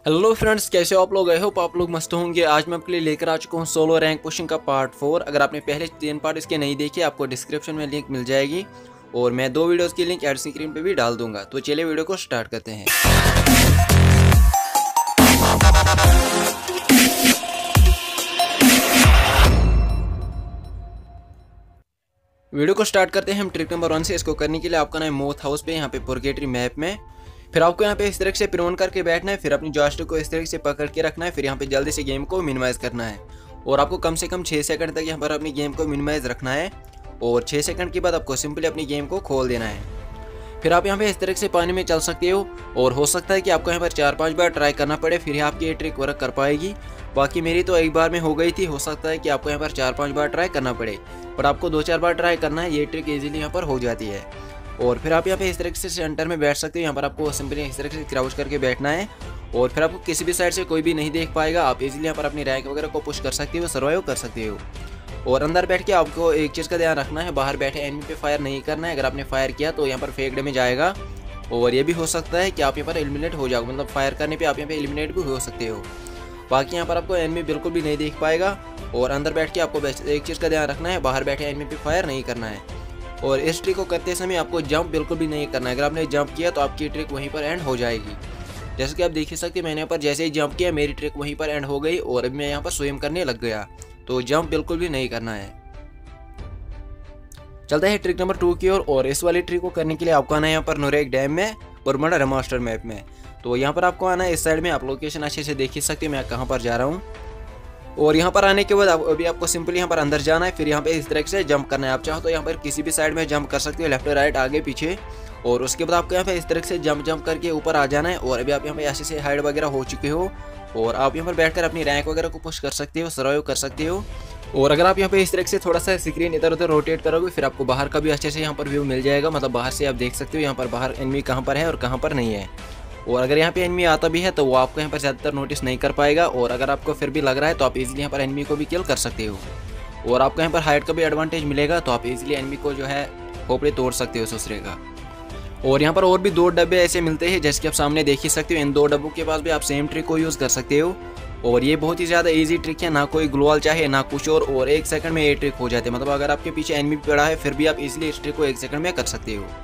Hello friends, कैसे हो आप लोग? आई होप आप लोग मस्त होंगे। आज मैं आपके लिए लेकर आ चुका हूँ सोलो रैंक पुशिंग का पार्ट 4। अगर आपने पहले 3 पार्ट इसके नहीं देखे, आपको डिस्क्रिप्शन में लिंक मिल जाएगी और मैं 2 वीडियोस की लिंक एड स्क्रीन पे भी डाल दूंगा। तो चलिए वीडियो को स्टार्ट करते हैं। वीडियो को स्टार्ट करते हैं हम ट्रिक नंबर 1 से। इसको करने के लिए आपका ना मोथ हाउस पे यहाँ पे पुरगेटरी मैप में, फिर आपको यहाँ पे इस तरह से प्रोन करके बैठना है। फिर अपनी जॉयस्टिक को इस तरह से पकड़ के रखना है। फिर यहाँ पे जल्दी से गेम को मिनिमाइज करना है और आपको कम से कम 6 सेकंड तक यहाँ पर अपनी गेम को मिनिमाइज रखना है और 6 सेकंड के बाद आपको सिंपली अपनी गेम को खोल देना है। फिर आप यहाँ पे इस तरह से पानी में चल सकते हो और हो सकता है कि आपको यहाँ पर 4-5 बार ट्राई करना पड़े, फिर आपकी ये ट्रिक वर्क कर पाएगी। बाकी मेरी तो एक बार में हो गई थी, हो सकता है कि आपको यहाँ पर 4-5 बार ट्राई करना पड़े, पर आपको 2-4 बार ट्राई करना है। ये ट्रिक इजीली यहाँ पर हो जाती है। और फिर आप यहाँ पे इस तरह से सेंटर में बैठ सकते हो। यहाँ पर आपको सिंपली इस तरह से क्राउच करके बैठना है और फिर आपको किसी भी साइड से कोई भी नहीं देख पाएगा। आप इजीली यहाँ पर अपनी रैंक वगैरह को पुश कर सकते हो, सर्वाइव कर सकते हो। और अंदर बैठ के आपको एक चीज़ का ध्यान रखना है, बाहर बैठे एनिमी पे फायर नहीं करना है। अगर आपने फायर किया तो यहाँ पर फेक डैमेज आएगा और ये भी हो सकता है कि आप यहाँ पर एलिमिनेट हो जाओ, मतलब फायर करने पे आप यहाँ पे एलिमिनेट भी हो सकते हो। बाकी यहाँ पर आपको एनिमी बिल्कुल भी नहीं देख पाएगा और अंदर बैठ के आपको एक चीज़ का ध्यान रखना है, बाहर बैठे एनिमी पे फायर नहीं करना है। और इस ट्रिक को करते समय आपको जंप बिल्कुल भी नहीं करना है। अगर आपने जंप किया तो आपकी ट्रिक वहीं पर एंड हो जाएगी। जैसे कि आप देख ही सकते हैं, मैंने यहाँ पर जैसे ही जंप किया मेरी ट्रिक वहीं पर एंड हो गई और अब मैं यहाँ पर स्विम करने लग गया। तो जंप बिल्कुल भी नहीं करना है। चलता है ट्रिक नंबर 2 की ओर। और इस वाली ट्रिक को करने के लिए आपको आना है यहाँ पर नूरेक डैम में, बरमुडा रिमास्टर मैप में। तो यहाँ पर आपको आना है इस साइड में। आप लोकेशन अच्छे से देख ही सकते हैं मैं कहाँ पर जा रहा हूँ। और यहाँ पर आने के बाद अभी आपको सिंपली यहाँ पर अंदर जाना है। फिर यहाँ पे इस तरह से जंप करना है। आप चाहो तो यहाँ पर किसी भी साइड में जंप कर सकते हो, लेफ्ट राइट आगे पीछे। और उसके बाद आपको यहाँ पे इस तरह से जंप करके ऊपर आ जाना है। और अभी आप यहाँ पे ऐसे से हाइड वगैरह हो चुके हो और आप यहाँ पर बैठकर अपनी रैंक वगैरह को पुश कर सकते हो, सर्वाइव कर सकते हो। और अगर आप यहाँ पे इस तरह से थोड़ा सा स्क्रीन इधर उधर रोटेट करोगे, फिर आपको बाहर का भी अच्छे से यहाँ पर व्यू मिल जाएगा। मतलब बाहर से आप देख सकते हो यहाँ पर बाहर एनिमी कहाँ पर है और कहाँ पर नहीं है। और अगर यहाँ पे एनिमी आता भी है तो वो आपको यहाँ पर ज़्यादातर नोटिस नहीं कर पाएगा। और अगर आपको फिर भी लग रहा है तो आप इजीली यहाँ पर एनिमी को भी किल कर सकते हो। और आपको यहाँ पर हाइट का भी एडवांटेज मिलेगा, तो आप इजीली एनिमी को जो है खोपड़ी तोड़ सकते हो दूसरे का। और यहाँ पर और भी 2 डब्बे ऐसे मिलते हैं जैसे कि आप सामने देख ही सकते हो। इन 2 डब्बों के पास भी आप सेम ट्रिक को यूज़ कर सकते हो। और ये बहुत ही ज़्यादा ईजी ट्रिक है, ना कोई ग्लोअल चाहिए ना कुछ और 1 सेकंड में ये ट्रिक हो जाती है। मतलब अगर आपके पीछे एनिमी पड़ा है फिर भी आप इजीली इस ट्रिक को 1 सेकंड में कर सकते हो।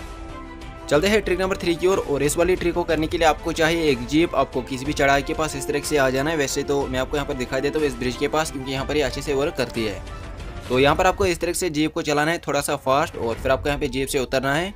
चलते हैं ट्रिक नंबर 3 की ओर। और इस वाली ट्रिक को करने के लिए आपको चाहिए एक जीप। आपको किसी भी चढ़ाई के पास इस तरह से आ जाना है। वैसे तो मैं आपको यहाँ पर दिखाई देता हूँ इस ब्रिज के पास, क्योंकि यहाँ पर ये अच्छे से वर्क करती है। तो यहाँ पर आपको इस तरह से जीप को चलाना है थोड़ा सा फास्ट और फिर आपको यहाँ पे जीप से उतरना है।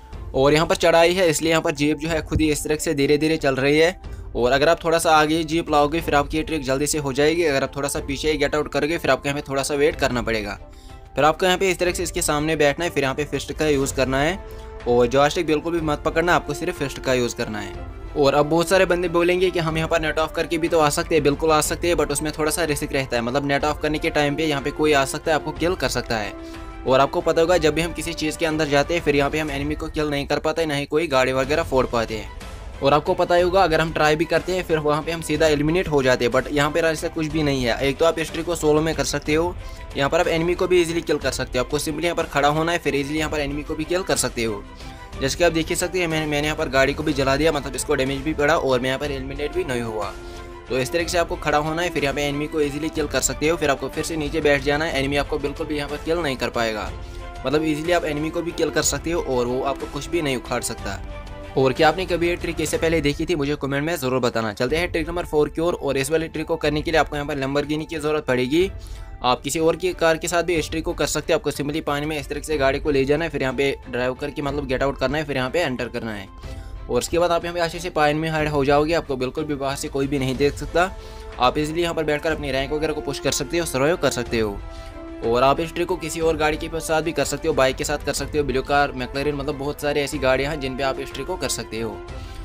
और यहाँ पर चढ़ाई है इसलिए यहाँ पर जीप जो है खुद ही इस तरह से धीरे धीरे चल रही है। और अगर आप थोड़ा सा आगे जीप लाओगे फिर आपकी ये ट्रिक जल्दी से हो जाएगी। अगर आप थोड़ा सा पीछे गेट आउट करोगे फिर आपको यहाँ पे थोड़ा सा वेट करना पड़ेगा। फिर आपको यहाँ पे इस तरह से इसके सामने बैठना है। फिर यहाँ पे फिस्ट का यूज़ करना है और जॉयस्टिक बिल्कुल भी मत पकड़ना, आपको सिर्फ फिस्ट का यूज़ करना है। और अब बहुत सारे बंदे बोलेंगे कि हम यहाँ पर नेट ऑफ करके भी तो आ सकते हैं। बिल्कुल आ सकते हैं, बट उसमें थोड़ा सा रिस्क रहता है। मतलब नेट ऑफ करने के टाइम पे यहाँ पे कोई आ सकता है, आपको किल कर सकता है। और आपको पता होगा जब भी हम किसी चीज़ के अंदर जाते हैं फिर यहाँ पे हम एनिमी को किल नहीं कर पाते, ना ही कोई गाड़ी वगैरह फोड़ पाते हैं। और आपको पता ही होगा अगर हम ट्राई भी करते हैं फिर वहाँ पे हम सीधा एलिमिनेट हो जाते हैं। बट यहाँ पर ऐसा कुछ भी नहीं है। एक तो आप इस ट्रिक को सोलो में कर सकते हो, यहाँ पर आप एनिमी को भी इजीली किल कर सकते हो। आपको सिंपली यहाँ पर खड़ा होना है, फिर इजीली यहाँ पर एनिमी को भी किल कर सकते हो। जैसे कि आप देख ही सकते हैं मैंने यहाँ पर गाड़ी को भी जला दिया, मतलब इसको डैमेज भी पड़ा और मैं यहाँ पर एलिमिनेट भी नहीं हुआ। तो इस तरीके से आपको खड़ा होना है, फिर यहाँ पे एनिमी को इजीली किल कर सकते हो। फिर आपको फिर से नीचे बैठ जाना है। एनिमी आपको बिल्कुल भी यहाँ पर किल नहीं कर पाएगा। मतलब इजीली आप एनिमी को भी किल कर सकते हो और वो आपको कुछ भी नहीं उखाड़ सकता। और क्या आपने कभी ये ट्रिक इससे पहले देखी थी? मुझे कमेंट में ज़रूर बताना। चलते हैं ट्रिक नंबर 4 की ओर। और इस वाली ट्रिक को करने के लिए आपको यहाँ पर लैम्बोर्गिनी की ज़रूरत पड़ेगी। आप किसी और की कार के साथ भी इस ट्रिक को कर सकते हैं। आपको सिंपली पानी में इस तरह से गाड़ी को ले जाना है, फिर यहाँ पे ड्राइव करके मतलब गेट आउट करना है, फिर यहाँ पे एंटर करना है। और उसके बाद आप यहाँ पे अच्छे से पानी में हाइड हो जाओगे। आपको बिल्कुल भी बाहर से कोई भी नहीं देख सकता। आप इजीली यहाँ पर बैठकर अपनी रैंक वगैरह को पुश कर सकते हो, सर्वाइव कर सकते हो। और आप इस ट्रिक को किसी और गाड़ी के साथ भी कर सकते हो, बाइक के साथ कर सकते हो, ब्लू कार, मैक्लैरेन, मतलब बहुत सारी ऐसी गाड़ियाँ हैं जिन पे आप इस ट्रिक को कर सकते हो।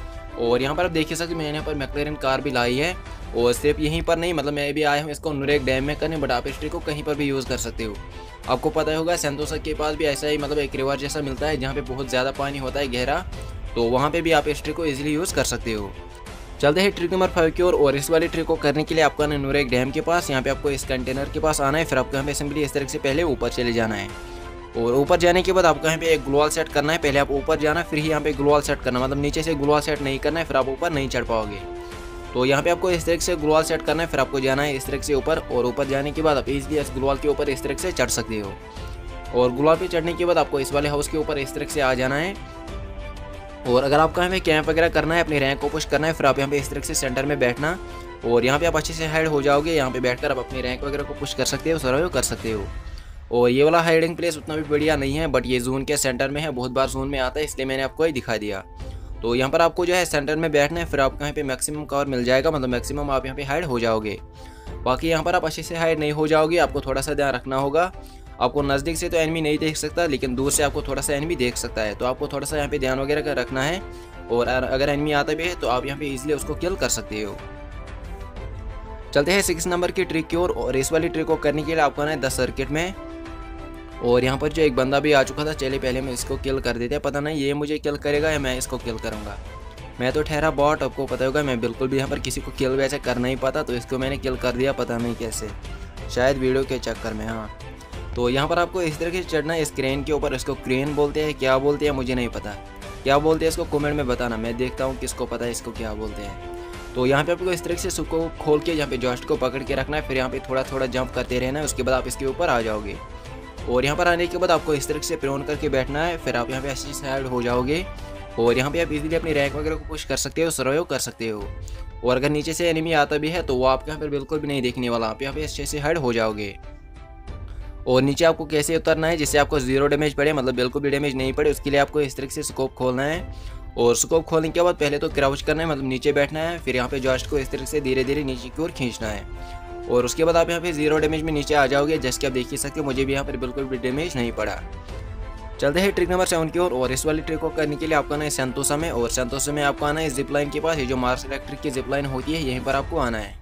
और यहाँ पर आप देख सकते हो मैंने यहाँ पर मैक्लैरेन कार भी लाई है। और सिर्फ यहीं पर नहीं, मतलब मैं भी आया हूँ इसको नूरेक डैम में करने, बट आप इस ट्रिक को कहीं पर भी यूज़ कर सकते हो। आपको पता होगा सेंटोसा के पास भी ऐसा ही मतलब एक रिवर जैसा मिलता है जहाँ पे बहुत ज़्यादा पानी होता है गहरा, तो वहाँ पे भी आप इस ट्रिक को इजीली यूज़ कर सकते हो। चलते हैं ट्रिक नंबर 5 की ओर। और इस वाली ट्रिक को करने के लिए आपको आना नूरेक डैम के पास। यहाँ पे आपको इस कंटेनर के पास आना है, फिर आपको यहाँ पे सिंपली इस तरह से पहले ऊपर चले जाना है। और ऊपर जाने के बाद आपको यहाँ पे एक ग्लोअल सेट करना है। पहले आप ऊपर जाना फिर ही यहाँ पे ग्लोअल सेट करना, मतलब नीचे से ग्लोअल सेट नहीं करना है, फिर आप ऊपर नहीं चढ़ पाओगे। तो यहाँ पे आपको इस तरीके से ग्लोवाल सेट करना है, फिर आपको जाना है इस तरीके से ऊपर, और ऊपर जाने के बाद आप इजीली इस ग्लोवाल के ऊपर इस तरीके से चढ़ सकते हो। और ग्लोवाल पे चढ़ने के बाद आपको इस वाले हाउस के ऊपर इस तरीके से आ जाना है। और अगर आपको यहाँ पे कैंप वगैरह करना है, अपनी रैंक को पुश करना है, फिर आप यहाँ पे इस तरीके से सेंटर में बैठना, और यहाँ पे आप अच्छे से हाइड हो जाओगे। यहाँ पे बैठकर आप अपनी रैंक वगैरह को पुश कर सकते हो, सर्वाइव कर सकते हो। और ये वाला हाइडिंग प्लेस उतना भी बढ़िया नहीं है, बट ये जोन के सेंटर में है, बहुत बार जोन में आता है, इसलिए मैंने आपको ये दिखा दिया। तो यहाँ पर आपको जो है सेंटर में बैठना है, फिर आपको यहाँ पे मैक्सिमम कवर मिल जाएगा, मतलब मैक्सिमम आप यहाँ पे हाइड हो जाओगे। बाकी यहाँ पर आप अच्छे से हाइड नहीं हो जाओगे, आपको थोड़ा सा ध्यान रखना होगा। आपको नज़दीक से तो एनिमी नहीं देख सकता, लेकिन दूर से आपको थोड़ा सा एनिमी देख सकता है, तो आपको थोड़ा सा यहाँ पे ध्यान वगैरह का रखना है। और अगर एनिमी आता भी है तो आप यहाँ पे इजीली उसको किल कर सकते हो। चलते हैं 6 नंबर की ट्रिक की ओर, और इस वाली ट्रिक को करने के लिए आपको आना है 10 सर्किट में। और यहाँ पर जो एक बंदा भी आ चुका था, चलिए पहले मैं इसको किल कर देते हैं। पता नहीं ये मुझे किल करेगा या मैं इसको किल करूँगा। मैं तो ठहरा बॉट, आपको पता होगा मैं बिल्कुल भी यहाँ पर किसी को किल वैसे कर नहीं पाता, तो इसको मैंने किल कर दिया, पता नहीं कैसे, शायद वीडियो के चक्कर में। हाँ, तो यहाँ पर आपको इस तरीके से चढ़ना है इस क्रेन के ऊपर। इसको क्रेन बोलते हैं, क्या बोलते हैं मुझे नहीं पता, क्या बोलते हैं इसको कमेंट में बताना, मैं देखता हूँ किसको पता है इसको क्या बोलते हैं। तो यहाँ पे आपको इस तरीके से सबको खोल के यहाँ पे जॉस्ट को पकड़ के रखना है, फिर यहाँ पे थोड़ा थोड़ा जंप करते रहना है, उसके बाद आप इसके ऊपर आ जाओगे। और यहाँ पर आने के बाद आपको इस तरीके से प्रेन करके बैठना है, फिर आप यहाँ पे अच्छे से हाइड हो जाओगे। और यहाँ पे आप इजीली अपनी रैंक वगैरह को पुश कर सकते हो, सर्वाइव कर सकते हो। और अगर नीचे से एनिमी आता भी है तो वो आपके यहाँ पर बिल्कुल भी नहीं देखने वाला, आप यहाँ पे अच्छे से हाइड हो जाओगे। और नीचे आपको कैसे उतरना है जिससे आपको 0 डैमेज पड़े, मतलब बिल्कुल भी डैमेज नहीं पड़े, उसके लिए आपको इस तरीके से स्कोप खोलना है। और स्कोप खोलने के बाद पहले तो क्राउच करना है, मतलब नीचे बैठना है, फिर यहाँ पे जॉस्ट को इस तरीके से धीरे धीरे नीचे की ओर खींचना है। और उसके बाद आप यहाँ पे 0 डैमेज में नीचे आ जाओगे। जैसे कि आप देख ही सकते हो, मुझे भी यहाँ पर बिल्कुल भी डैमेज नहीं पड़ा। चलते हैं ट्रिक नंबर 7 की ओर, और इस वाली ट्रिक को करने के लिए आपको आना है सेंतोसा में। और सेंतोसा में आपको आना है जिप लाइन के पास, ये जो मार्स इलेक्ट्रिक की जिप लाइन होती है, यहीं पर आपको आना है।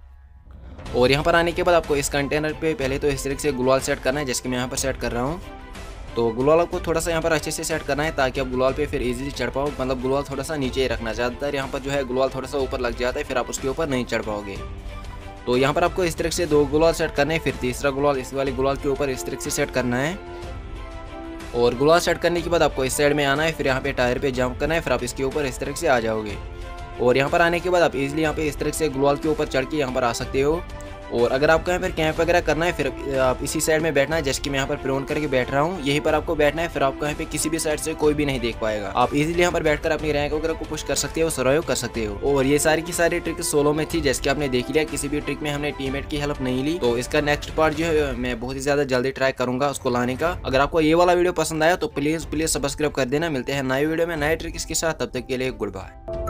और यहाँ पर आने के बाद आपको इस कंटेनर पे पहले तो इस तरीके से ग्लोवाल सेट करना है, जैसे कि मैं यहाँ पर सेट कर रहा हूँ। तो ग्लोवाल आपको थोड़ा सा यहाँ पर अच्छे से सेट करना है, ताकि आप ग्लोवाल पे फिर इजीली चढ़ पाओ, मतलब ग्लोवाल थोड़ा सा नीचे ही रखना। ज़्यादातर यहाँ पर जो है ग्लोवाल थोड़ा सा ऊपर लग जाता है, फिर आप उसके ऊपर नहीं चढ़ पाओगे। तो यहाँ पर आपको इस तरीके से 2 ग्लोवाल सेट करना है, फिर तीसरा ग्लोवाल इस वाले ग्लोवाल के ऊपर इस तरीके से सेट करना है। और ग्लोवाल सेट करने के बाद आपको इस साइड में आना है, फिर यहाँ पे टायर पे जंप करना है, फिर आप इसके ऊपर इस तरीके से आ जाओगे। और यहाँ पर आने के बाद आप इजीली यहाँ पे इस तरीके से ग्लोवाल के ऊपर चढ़ के यहाँ पर आ सकते हो। और अगर आपको यहाँ पर कैंप वगैरह करना है, फिर आप इसी साइड में बैठना है, जैसे कि मैं यहाँ पर प्रोन करके बैठ रहा हूँ, यहीं पर आपको बैठना है। फिर आपको यहाँ पे किसी भी साइड से कोई भी नहीं देख पाएगा, आप इजीली यहाँ पर बैठकर अपनी रैंक वगैरह को पुश कर सकते हो, सर्वाइव कर सकते हो। और ये सारी की सारी ट्रिक सोलो में थी, जैसे कि आपने देख लिया, किसी भी ट्रिक में हमने टीममेट की हेल्प नहीं ली। तो इसका नेक्स्ट पार्ट जो है मैं बहुत ही ज्यादा जल्दी ट्राई करूंगा उसको लाने का। अगर आपको ये वाला वीडियो पसंद आया तो प्लीज सब्सक्राइब कर देना। मिलते हैं नए वीडियो में नए ट्रिक्स के साथ, तब तक के लिए गुड बाय।